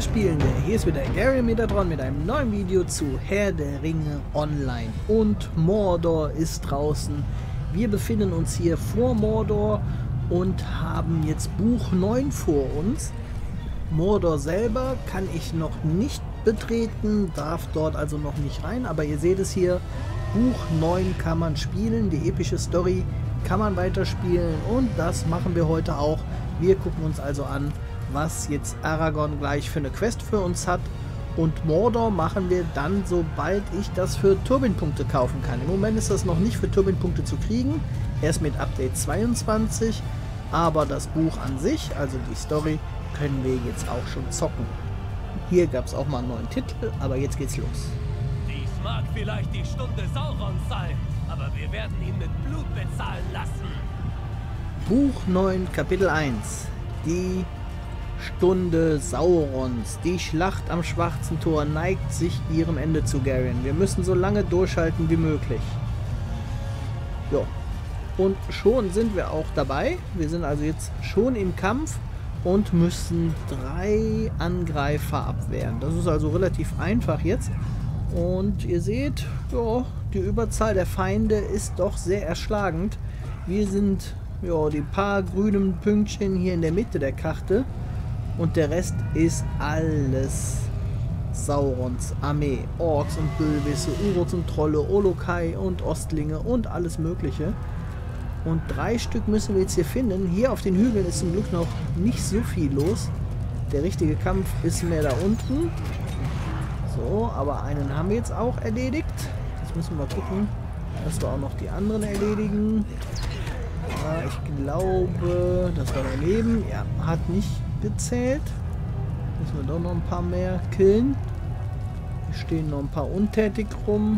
Spielende, hier ist wieder Gary Metatron mit einem neuen Video zu Herr der Ringe Online. Und Mordor ist draußen. Wir befinden uns hier vor Mordor und haben jetzt Buch 9 vor uns. Mordor selber kann ich noch nicht betreten, darf dort also noch nicht rein, aber ihr seht es hier, Buch 9 kann man spielen, die epische Story kann man weiterspielen und das machen wir heute auch. Wir gucken uns also an, was jetzt Aragorn gleich für eine Quest für uns hat, und Mordor machen wir dann, sobald ich das für Turbin-Punkte kaufen kann. Im Moment ist das noch nicht für Turbin-Punkte zu kriegen, erst mit Update 22, aber das Buch an sich, also die Story, können wir jetzt auch schon zocken. Hier gab es auch mal einen neuen Titel, aber jetzt geht's los. Dies mag vielleicht die Stunde Saurons sein, aber wir werden ihn mit Blut bezahlen lassen. Buch 9, Kapitel 1. Die Stunde Saurons. Die Schlacht am Schwarzen Tor neigt sich ihrem Ende zu, Garion. Wir müssen so lange durchhalten wie möglich. Ja. Und schon sind wir auch dabei. Wir sind also jetzt schon im Kampf und müssen 3 Angreifer abwehren. Das ist also relativ einfach jetzt. Und ihr seht, ja, die Überzahl der Feinde ist doch sehr erschlagend. Wir sind, ja, die paar grünen Pünktchen hier in der Mitte der Karte. Und der Rest ist alles Saurons Armee. Orks und Böwisse, Uruts und Trolle, Olokai und Ostlinge und alles Mögliche. Und 3 Stück müssen wir jetzt hier finden. Hier auf den Hügeln ist zum Glück noch nicht so viel los. Der richtige Kampf ist mehr da unten. So, aber einen haben wir jetzt auch erledigt. Jetzt müssen wir mal gucken, dass wir auch noch die anderen erledigen. Ja, ich glaube, das war daneben. Ja, hat nicht gezählt. Müssen wir doch noch ein paar mehr killen. Hier stehen noch ein paar untätig rum.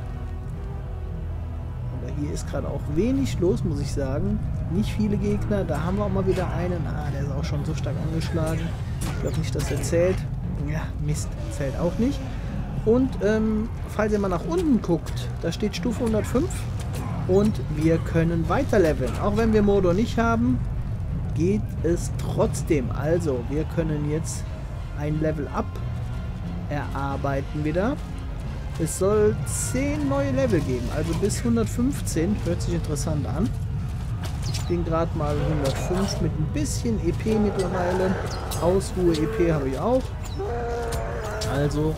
Aber hier ist gerade auch wenig los, muss ich sagen. Nicht viele Gegner. Da haben wir auch mal wieder einen. Ah, der ist auch schon so stark angeschlagen. Ich glaube nicht, dass er zählt. Ja, Mist, zählt auch nicht. Und falls ihr mal nach unten guckt, da steht Stufe 105. Und wir können weiter leveln. Auch wenn wir Mordor nicht haben, geht es trotzdem. Also, wir können jetzt ein Level Up erarbeiten wieder. Es soll 10 neue Level geben, also bis 115. Hört sich interessant an. Ich bin gerade mal 105 mit ein bisschen EP mittlerweile. Ausruhe-EP habe ich auch. Also,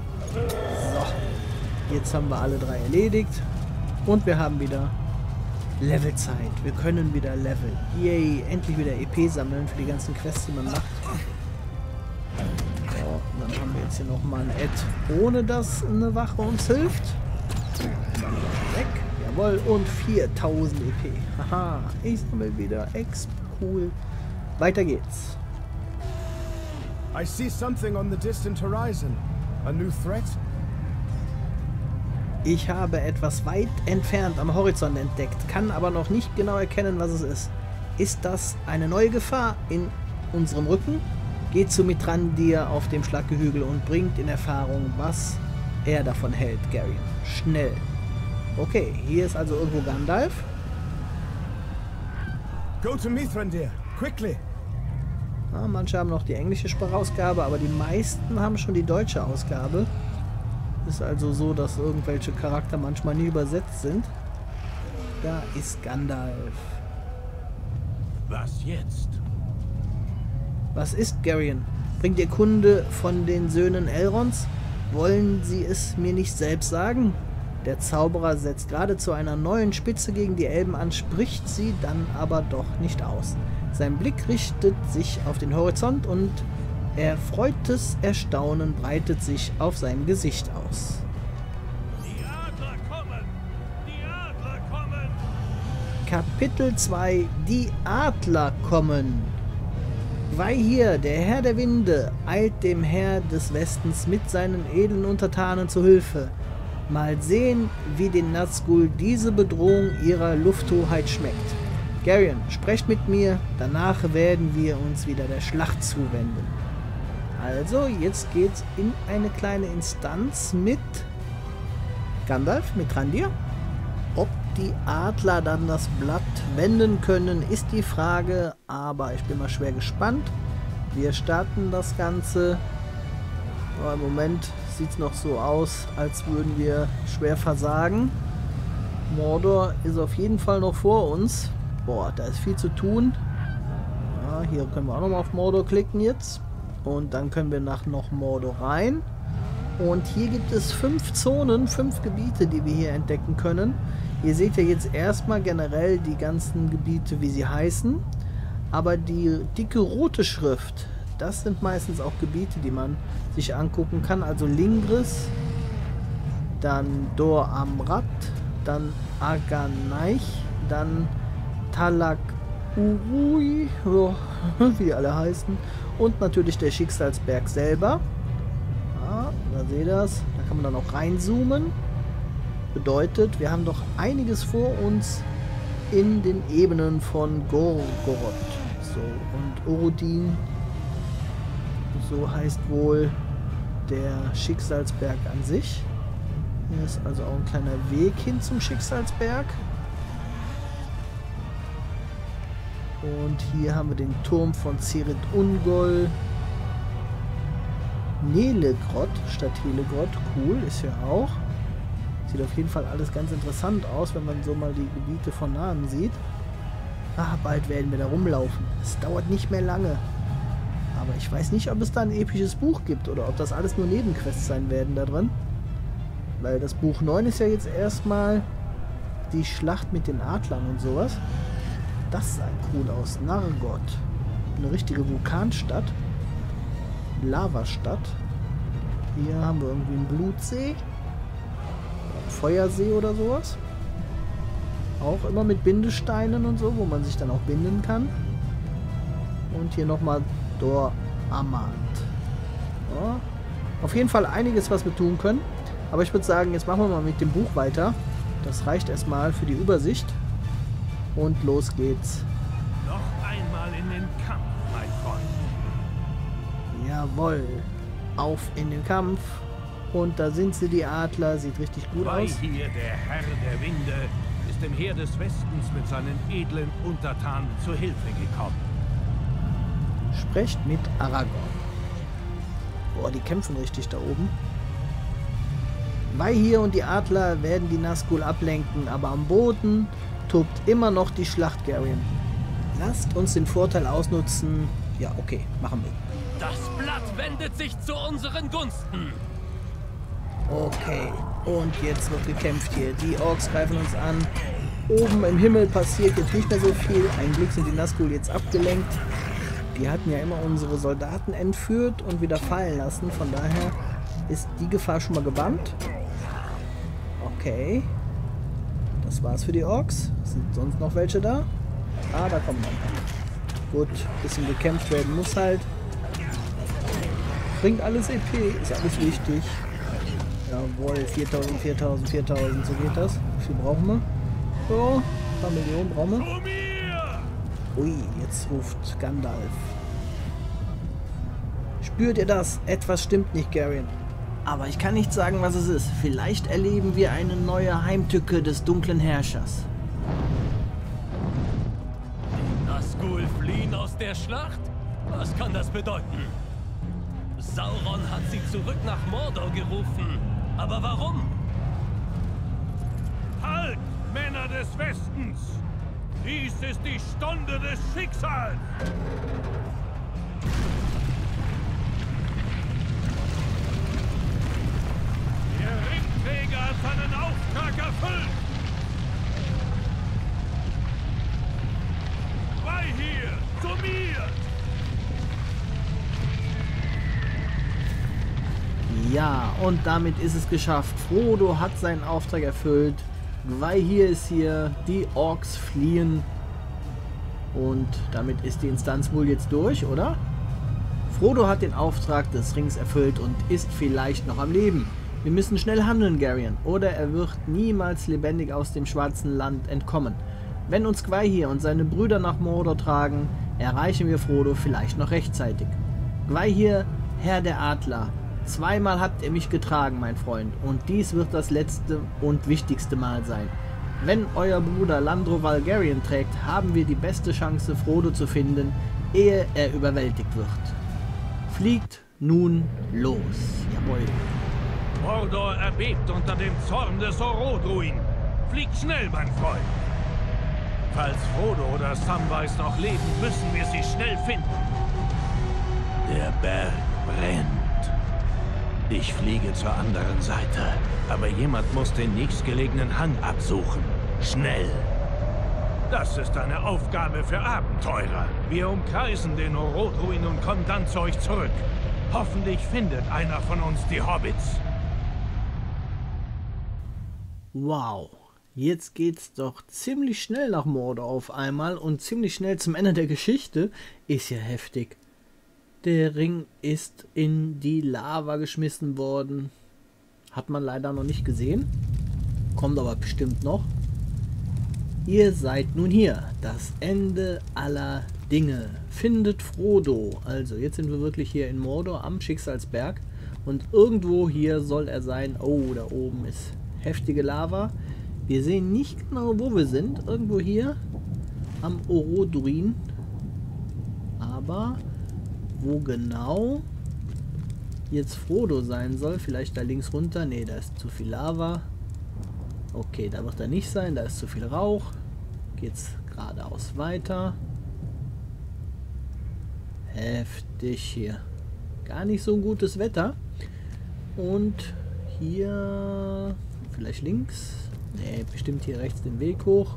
so. Jetzt haben wir alle 3 erledigt. Und wir haben wieder Levelzeit. Wir können wieder leveln. Yay, endlich wieder EP sammeln für die ganzen Quests, die man macht. So, und dann haben wir jetzt hier nochmal ein Ad, ohne dass eine Wache uns hilft. Dann weg. Jawohl, und 4000 EP. Haha, ich sammle wieder Exp. Cool. Weiter geht's. I see something on the distant horizon. A new threat? Ich habe etwas weit entfernt am Horizont entdeckt, kann aber noch nicht genau erkennen, was es ist. Ist das eine neue Gefahr in unserem Rücken? Geht zu Mithrandir auf dem Schlaggehügel und bringt in Erfahrung, was er davon hält, Gary. Schnell. Okay, hier ist also irgendwo Gandalf. Go to Mithrandir, quickly! Ja, manche haben noch die englische Sprachausgabe, aber die meisten haben schon die deutsche Ausgabe. Ist also so, dass irgendwelche Charakter manchmal nie übersetzt sind. Da ist Gandalf. Was jetzt? Was ist, Garion? Bringt ihr Kunde von den Söhnen Elrons? Wollen Sie es mir nicht selbst sagen? Der Zauberer setzt gerade zu einer neuen Spitze gegen die Elben an, spricht sie dann aber doch nicht aus. Sein Blick richtet sich auf den Horizont und erfreutes Erstaunen breitet sich auf seinem Gesicht aus. Die Adler kommen! Die Adler kommen! Kapitel 2: Die Adler kommen. Weihir, der Herr der Winde, eilt dem Herr des Westens mit seinen edlen Untertanen zu Hilfe. Mal sehen, wie den Nazgul diese Bedrohung ihrer Lufthoheit schmeckt. Garion, sprecht mit mir, danach werden wir uns wieder der Schlacht zuwenden. Also, jetzt geht's in eine kleine Instanz mit Gandalf, mit Mithrandir. Ob die Adler dann das Blatt wenden können, ist die Frage, aber ich bin mal schwer gespannt. Wir starten das Ganze Aber im Moment sieht es noch so aus, als würden wir schwer versagen. Mordor ist auf jeden Fall noch vor uns. Boah, da ist viel zu tun. Ja, hier können wir auch nochmal auf Mordor klicken jetzt. Und dann können wir nach noch Mordor rein. Und hier gibt es 5 Zonen, 5 Gebiete, die wir hier entdecken können. Ihr seht ja jetzt erstmal generell die ganzen Gebiete, wie sie heißen. Aber die dicke rote Schrift, das sind meistens auch Gebiete, die man sich angucken kann. Also Lingris, dann Dor Amrat, dann Arganeich, dann Talak Urui, wie die alle heißen. Und natürlich der Schicksalsberg selber. Ja, da seht ihr das. Da kann man dann auch reinzoomen. Bedeutet, wir haben doch einiges vor uns in den Ebenen von Gorgoroth. So, und Orodin, so heißt wohl der Schicksalsberg an sich. Hier ist also auch ein kleiner Weg hin zum Schicksalsberg. Und hier haben wir den Turm von Cirith Ungol. Nelegrod statt Helegrod. Cool, ist ja auch. Sieht auf jeden Fall alles ganz interessant aus, wenn man so mal die Gebiete von nahen sieht. Ah, bald werden wir da rumlaufen. Es dauert nicht mehr lange. Aber ich weiß nicht, ob es da ein episches Buch gibt oder ob das alles nur Nebenquests sein werden da drin. Weil das Buch 9 ist ja jetzt erstmal die Schlacht mit den Adlern und sowas. Das sah cool aus. Nargod. Eine richtige Vulkanstadt. Lavastadt. Hier haben wir irgendwie einen Blutsee. Feuersee oder sowas. Auch immer mit Bindesteinen und so, wo man sich dann auch binden kann. Und hier nochmal Dor Amant. Ja. Auf jeden Fall einiges, was wir tun können. Aber ich würde sagen, jetzt machen wir mal mit dem Buch weiter. Das reicht erstmal für die Übersicht. Und los geht's. Noch einmal in den Kampf, mein Freund. Jawohl. Auf in den Kampf. Und da sind sie, die Adler. Sieht richtig gut aus. Hier, der Herr der Winde, ist dem Heer des Westens mit seinen edlen Untertanen zu Hilfe gekommen. Sprecht mit Aragorn. Boah, die kämpfen richtig da oben. Vaihir und die Adler werden die Nazgul ablenken, aber am Boden tobt immer noch die Schlacht, Garion. Lasst uns den Vorteil ausnutzen. Ja, okay, machen wir. Das Blatt wendet sich zu unseren Gunsten. Okay, und jetzt wird gekämpft hier. Die Orks greifen uns an. Oben im Himmel passiert jetzt nicht mehr so viel. Ein Glück sind die Nazgul jetzt abgelenkt. Die hatten ja immer unsere Soldaten entführt und wieder fallen lassen. Von daher ist die Gefahr schon mal gebannt. Okay. Das war's für die Orks. Sind sonst noch welche da? Ah, da kommen noch. Gut, bisschen gekämpft werden muss halt. Bringt alles EP, ist alles wichtig. Jawohl, 4000, 4000, 4000, so geht das. Wie viel brauchen wir? So, ein paar Millionen brauchen wir. Ui, jetzt ruft Gandalf. Spürt ihr das? Etwas stimmt nicht, Garion. Aber ich kann nicht sagen, was es ist. Vielleicht erleben wir eine neue Heimtücke des dunklen Herrschers. Die Nazgul fliehen aus der Schlacht? Was kann das bedeuten? Sauron hat sie zurück nach Mordor gerufen. Aber warum? Halt, Männer des Westens! Dies ist die Stunde des Schicksals! Der Ringträger hat seinen Auftrag erfüllt! Vaihir, zu mir! Ja, und damit ist es geschafft. Frodo hat seinen Auftrag erfüllt. Vaihir ist hier, die Orks fliehen. Und damit ist die Instanz wohl jetzt durch, oder? Frodo hat den Auftrag des Rings erfüllt und ist vielleicht noch am Leben. Wir müssen schnell handeln, Garion, oder er wird niemals lebendig aus dem Schwarzen Land entkommen. Wenn uns Vaihir und seine Brüder nach Mordor tragen, erreichen wir Frodo vielleicht noch rechtzeitig. Vaihir, Herr der Adler, zweimal habt ihr mich getragen, mein Freund, und dies wird das letzte und wichtigste Mal sein. Wenn euer Bruder Landroval Garion trägt, haben wir die beste Chance, Frodo zu finden, ehe er überwältigt wird. Fliegt nun los. Jawohl. Mordor erbebt unter dem Zorn des Orodruin. Flieg schnell, mein Freund. Falls Frodo oder Samwise noch leben, müssen wir sie schnell finden. Der Berg brennt. Ich fliege zur anderen Seite, aber jemand muss den nächstgelegenen Hang absuchen. Schnell. Das ist eine Aufgabe für Abenteurer. Wir umkreisen den Orodruin und kommen dann zu euch zurück. Hoffentlich findet einer von uns die Hobbits. Wow. Jetzt geht's doch ziemlich schnell nach Mordor auf einmal und ziemlich schnell zum Ende der Geschichte. Ist ja heftig. Der Ring ist in die Lava geschmissen worden. Hat man leider noch nicht gesehen. Kommt aber bestimmt noch. Ihr seid nun hier. Das Ende aller Dinge. Findet Frodo. Also jetzt sind wir wirklich hier in Mordor am Schicksalsberg. Und irgendwo hier soll er sein. Oh, da oben ist heftige Lava. Wir sehen nicht genau, wo wir sind. Irgendwo hier am Orodruin. Aber wo genau jetzt Frodo sein soll, vielleicht da links runter. Ne, da ist zu viel Lava. Okay, da wird er nicht sein. Da ist zu viel Rauch. Geht's geradeaus weiter. Heftig hier. Gar nicht so ein gutes Wetter. Und hier vielleicht links. Ne, bestimmt hier rechts den Weg hoch.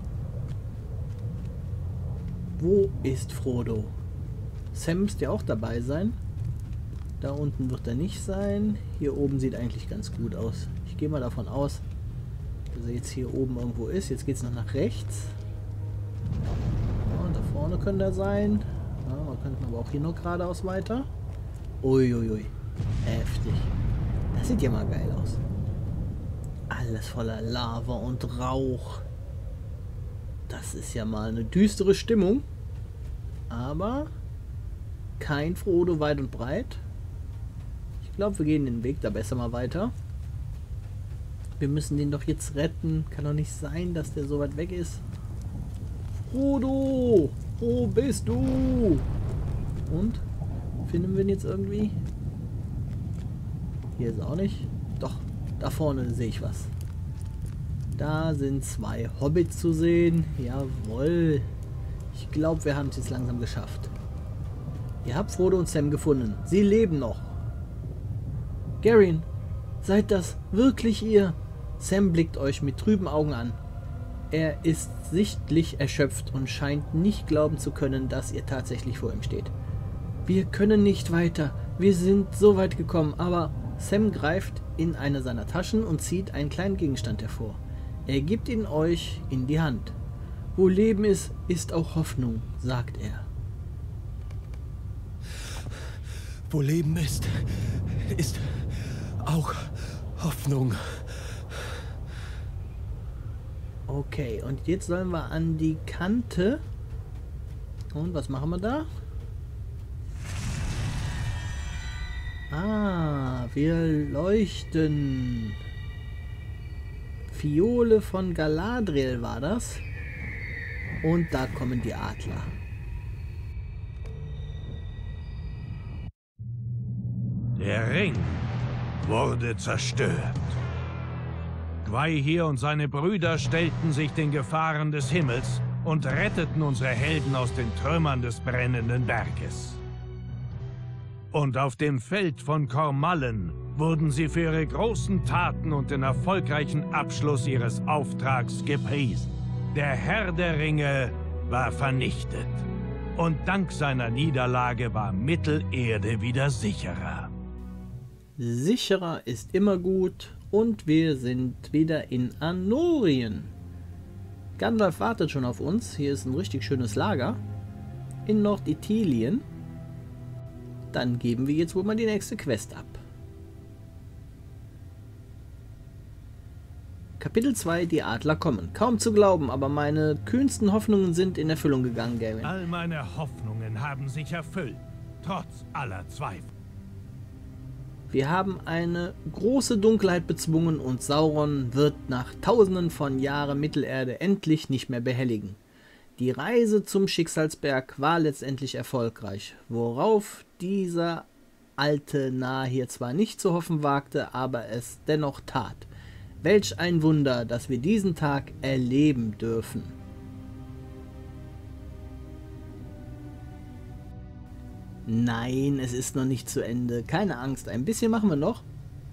Wo ist Frodo? Sam müsste ja auch dabei sein. Da unten wird er nicht sein. Hier oben sieht eigentlich ganz gut aus. Ich gehe mal davon aus, dass er jetzt hier oben irgendwo ist. Jetzt geht es noch nach rechts. Ja, und da vorne könnte er sein. Ja, wir könnten aber auch hier noch geradeaus weiter. Uiuiui. Heftig. Das sieht ja mal geil aus. Alles voller Lava und Rauch. Das ist ja mal eine düstere Stimmung. Aber kein Frodo weit und breit. Ich glaube, wir gehen den Weg da besser mal weiter. Wir müssen den doch jetzt retten. Kann doch nicht sein, dass der so weit weg ist. Frodo! Wo bist du? Und? Finden wir ihn jetzt irgendwie? Hier ist auch nicht. Doch, da vorne sehe ich was. Da sind 2 Hobbits zu sehen. Jawohl. Ich glaube, wir haben es jetzt langsam geschafft. Ihr habt Frodo und Sam gefunden. Sie leben noch. Garin, seid das wirklich ihr? Sam blickt euch mit trüben Augen an. Er ist sichtlich erschöpft und scheint nicht glauben zu können, dass ihr tatsächlich vor ihm steht. Wir können nicht weiter. Wir sind so weit gekommen, aber Sam greift in eine seiner Taschen und zieht einen kleinen Gegenstand hervor. Er gibt ihn euch in die Hand. Wo Leben ist, ist auch Hoffnung, sagt er. Wo Leben ist auch Hoffnung. Okay, und jetzt sollen wir an die Kante. Und was machen wir da? Ah, wir leuchten. Fiole von Galadriel war das. Und da kommen die Adler. Der Ring wurde zerstört. Gwaihir und seine Brüder stellten sich den Gefahren des Himmels und retteten unsere Helden aus den Trümmern des brennenden Berges. Und auf dem Feld von Kormallen wurden sie für ihre großen Taten und den erfolgreichen Abschluss ihres Auftrags gepriesen. Der Herr der Ringe war vernichtet. Und dank seiner Niederlage war Mittelerde wieder sicherer. Sicherer ist immer gut. Und wir sind wieder in Annorien. Gandalf wartet schon auf uns. Hier ist ein richtig schönes Lager. In Nordithilien. Dann geben wir jetzt wohl mal die nächste Quest ab. Kapitel 2, die Adler kommen. Kaum zu glauben, aber meine kühnsten Hoffnungen sind in Erfüllung gegangen, Garin. All meine Hoffnungen haben sich erfüllt, trotz aller Zweifel. Wir haben eine große Dunkelheit bezwungen und Sauron wird nach tausenden von Jahren Mittelerde endlich nicht mehr behelligen. Die Reise zum Schicksalsberg war letztendlich erfolgreich, worauf dieser alte Narr hier zwar nicht zu hoffen wagte, aber es dennoch tat. Welch ein Wunder, dass wir diesen Tag erleben dürfen. Nein, es ist noch nicht zu Ende. Keine Angst, ein bisschen machen wir noch.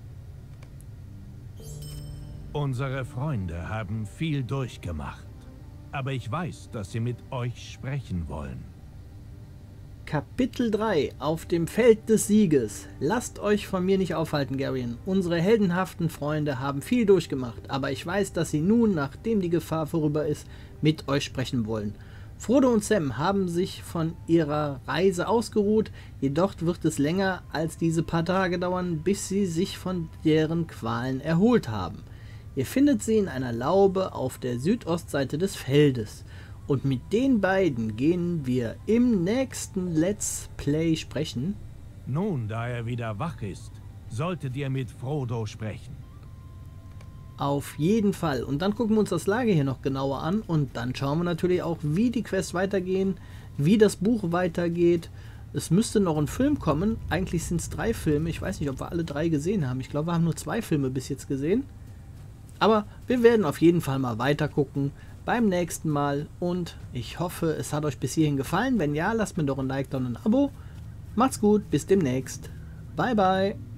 Unsere Freunde haben viel durchgemacht. Aber ich weiß, dass sie mit euch sprechen wollen. Kapitel 3 auf dem Feld des Sieges. Lasst euch von mir nicht aufhalten, Garyon. Unsere heldenhaften Freunde haben viel durchgemacht, aber ich weiß, dass sie nun, nachdem die Gefahr vorüber ist, mit euch sprechen wollen. Frodo und Sam haben sich von ihrer Reise ausgeruht, jedoch wird es länger als diese paar Tage dauern, bis sie sich von deren Qualen erholt haben. Ihr findet sie in einer Laube auf der Südostseite des Feldes. Und mit den beiden gehen wir im nächsten Let's Play sprechen. Nun, da er wieder wach ist, solltet ihr mit Frodo sprechen. Auf jeden Fall. Und dann gucken wir uns das Lager hier noch genauer an. Und dann schauen wir natürlich auch, wie die Quests weitergehen, wie das Buch weitergeht. Es müsste noch ein Film kommen. Eigentlich sind es 3 Filme. Ich weiß nicht, ob wir alle 3 gesehen haben. Ich glaube, wir haben nur 2 Filme bis jetzt gesehen. Aber wir werden auf jeden Fall mal weiter gucken beim nächsten Mal und ich hoffe, es hat euch bis hierhin gefallen. Wenn ja, lasst mir doch ein Like da und ein Abo. Macht's gut, bis demnächst. Bye, bye.